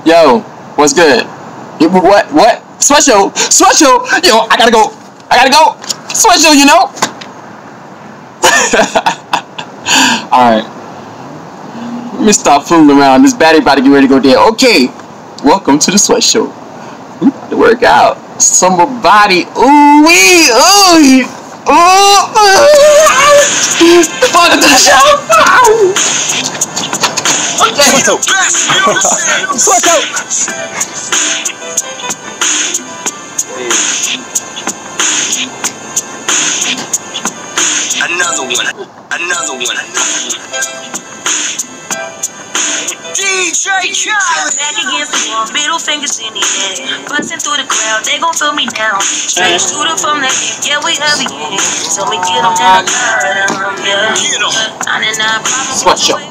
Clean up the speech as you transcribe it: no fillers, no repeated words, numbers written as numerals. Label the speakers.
Speaker 1: Yo, what's good? What? Sweat show. Yo, I gotta go. Sweat show, you know? Alright. Let me stop fooling around. This battery about to get ready to go dead. Okay. Welcome to the Sweat Show. We about to work out. Summer body. Ooh wee. Ooh. Welcome to the show. Okay. Sweat out.
Speaker 2: Another one. DJ Khaled.
Speaker 3: Back against the wall, middle fingers in the air. Busting through the crowd, they gon' feel me now. Straight shooter from the hip, yeah, we heavy, yeah. So we get them down, yeah. 99 problems.
Speaker 1: Sweat show.